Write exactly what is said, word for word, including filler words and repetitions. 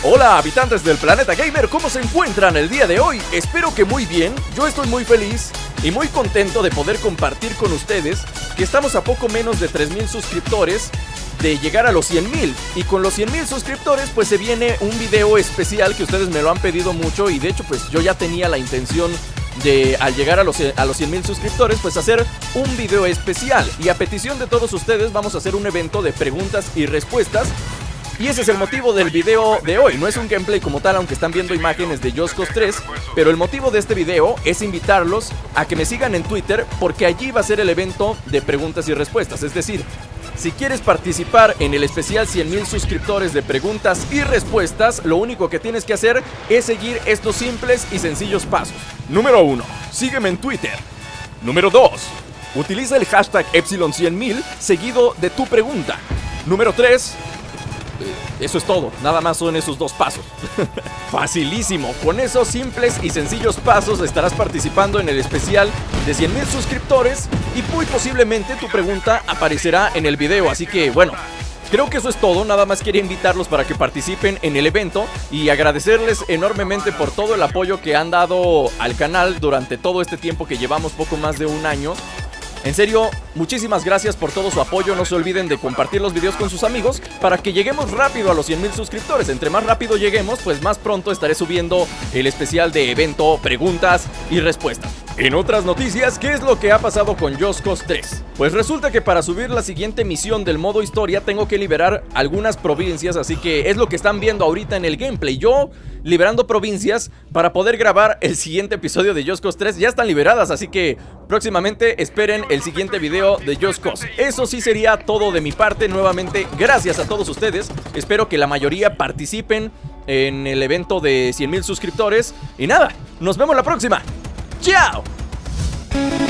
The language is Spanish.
Hola habitantes del planeta gamer, ¿cómo se encuentran el día de hoy? Espero que muy bien. Yo estoy muy feliz y muy contento de poder compartir con ustedes que estamos a poco menos de tres mil suscriptores de llegar a los cien mil. Y con los cien mil suscriptores pues se viene un video especial que ustedes me lo han pedido mucho. Y de hecho pues yo ya tenía la intención de, al llegar a los, a los cien mil suscriptores, pues hacer un video especial. Y a petición de todos ustedes vamos a hacer un evento de preguntas y respuestas. Y ese es el motivo del video de hoy. No es un gameplay como tal, aunque están viendo imágenes de Just Cause tres. Pero el motivo de este video es invitarlos a que me sigan en Twitter, porque allí va a ser el evento de preguntas y respuestas. Es decir, si quieres participar en el especial cien mil suscriptores de preguntas y respuestas, lo único que tienes que hacer es seguir estos simples y sencillos pasos. Número uno, sígueme en Twitter. Número dos, utiliza el hashtag Epsilon cien mil seguido de tu pregunta. Número tres, eso es todo, nada más son esos dos pasos. Facilísimo, con esos simples y sencillos pasos estarás participando en el especial de cien mil suscriptores y muy posiblemente tu pregunta aparecerá en el video. Así que bueno, creo que eso es todo, nada más quería invitarlos para que participen en el evento y agradecerles enormemente por todo el apoyo que han dado al canal durante todo este tiempo que llevamos, poco más de un año. En serio, muchísimas gracias por todo su apoyo. No se olviden de compartir los videos con sus amigos para que lleguemos rápido a los cien mil suscriptores. Entre más rápido lleguemos, pues más pronto estaré subiendo el especial de evento, preguntas y respuestas. En otras noticias, ¿qué es lo que ha pasado con Just Cause tres? Pues resulta que para subir la siguiente misión del modo historia tengo que liberar algunas provincias, así que es lo que están viendo ahorita en el gameplay. Yo liberando provincias para poder grabar el siguiente episodio de Just Cause tres. Ya están liberadas, así que próximamente esperen el siguiente video de Just Cause. Eso sí sería todo de mi parte. Nuevamente, gracias a todos ustedes. Espero que la mayoría participen en el evento de cien mil suscriptores. Y nada, nos vemos la próxima. ¡Chao!